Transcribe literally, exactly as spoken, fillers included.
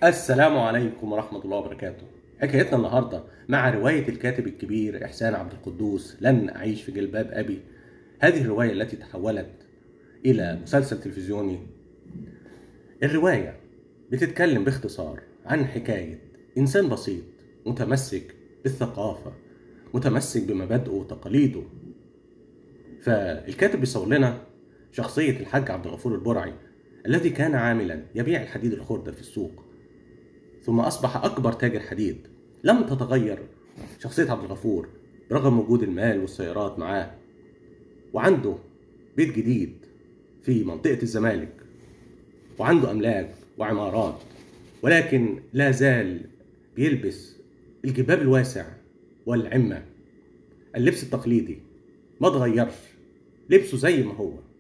السلام عليكم ورحمة الله وبركاته. حكايتنا النهاردة مع رواية الكاتب الكبير إحسان عبد القدوس لن أعيش في جلباب أبي. هذه الرواية التي تحولت إلى مسلسل تلفزيوني. الرواية بتتكلم باختصار عن حكاية إنسان بسيط متمسك بالثقافة، متمسك بمبادئه وتقاليده. فالكاتب بيصور لنا شخصية الحاج عبد الغفور البرعي الذي كان عاملا يبيع الحديد الخردة في السوق، ثم أصبح أكبر تاجر حديد. لم تتغير شخصية عبد الغفور برغم وجود المال والسيارات معاه، وعنده بيت جديد في منطقة الزمالك، وعنده أملاك وعمارات، ولكن لا زال بيلبس الجباب الواسع والعمة. اللبس التقليدي ما اتغيرش، لبسه زي ما هو.